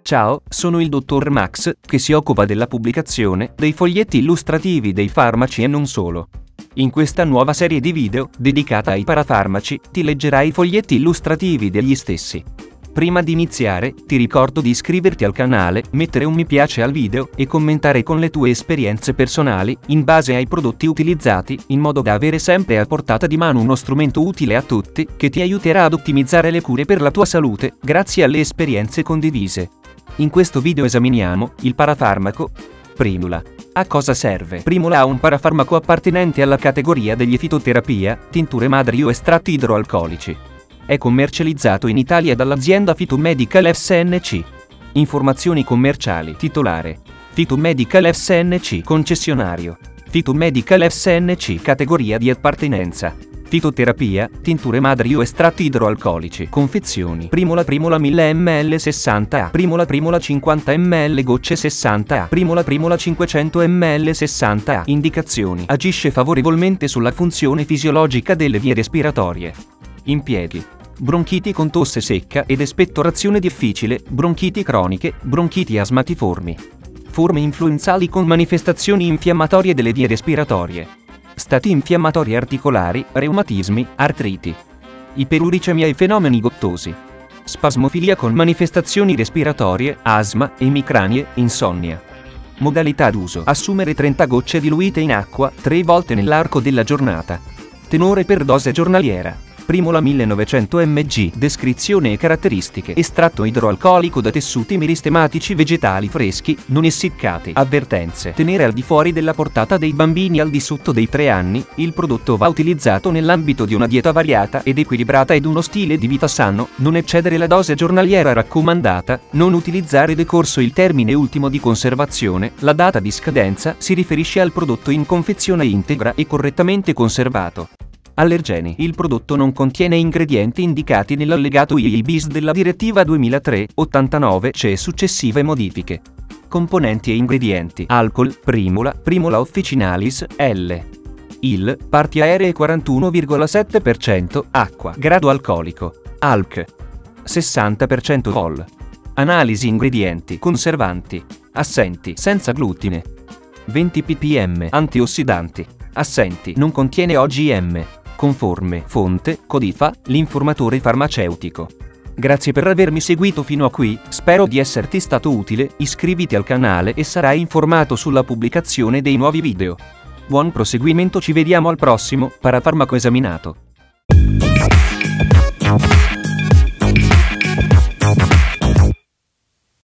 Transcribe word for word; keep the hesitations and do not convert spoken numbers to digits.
Ciao, sono il dottor Max, che si occupa della pubblicazione dei foglietti illustrativi dei farmaci e non solo. In questa nuova serie di video, dedicata ai parafarmaci, ti leggerai i foglietti illustrativi degli stessi. Prima di iniziare, ti ricordo di iscriverti al canale, mettere un mi piace al video e commentare con le tue esperienze personali, in base ai prodotti utilizzati, in modo da avere sempre a portata di mano uno strumento utile a tutti, che ti aiuterà ad ottimizzare le cure per la tua salute, grazie alle esperienze condivise. In questo video esaminiamo il parafarmaco Primula. A cosa serve? Primula è un parafarmaco appartenente alla categoria degli fitoterapia, tinture madri o estratti idroalcolici. È commercializzato in Italia dall'azienda Phytomedical S N C. Informazioni commerciali. Titolare: Phytomedical S N C. Concessionario: Phytomedical S N C. Categoria di appartenenza: fitoterapia, tinture madri o estratti idroalcolici. Confezioni: Primula Primula mille millilitri sessanta A, Primula Primula cinquanta millilitri gocce sessanta A, Primula Primula cinquecento millilitri sessanta A. Indicazioni: agisce favorevolmente sulla funzione fisiologica delle vie respiratorie. Impieghi: bronchiti con tosse secca ed espettorazione difficile, bronchiti croniche, bronchiti asmatiformi, forme influenzali con manifestazioni infiammatorie delle vie respiratorie, stati infiammatori articolari, reumatismi, artriti, iperuricemia e fenomeni gottosi, spasmofilia con manifestazioni respiratorie, asma, emicranie, insonnia. Modalità d'uso: assumere trenta gocce diluite in acqua, tre volte nell'arco della giornata. Tenore per dose giornaliera: Primula millenovecento milligrammi. Descrizione e caratteristiche: estratto idroalcolico da tessuti meristematici vegetali freschi, non essiccati. Avvertenze: tenere al di fuori della portata dei bambini al di sotto dei tre anni, il prodotto va utilizzato nell'ambito di una dieta variata ed equilibrata ed uno stile di vita sano, non eccedere la dose giornaliera raccomandata, non utilizzare decorso il termine ultimo di conservazione, la data di scadenza si riferisce al prodotto in confezione integra e correttamente conservato. Allergeni: il prodotto non contiene ingredienti indicati nell'allegato I I bis della direttiva duemilatré ottantanove C e successive modifiche. Componenti e ingredienti: alcol, Primula, Primula officinalis, L. Il, parti aeree quarantuno virgola sette per cento, acqua. Grado alcolico: Alc. sessanta per cento Vol. Analisi ingredienti: conservanti. Assenti: senza glutine. venti ppm. Antiossidanti. Assenti: non contiene O G M. Conforme. Fonte: Codifa, l'informatore farmaceutico. Grazie per avermi seguito fino a qui, spero di esserti stato utile, iscriviti al canale e sarai informato sulla pubblicazione dei nuovi video. Buon proseguimento, ci vediamo al prossimo parafarmaco esaminato.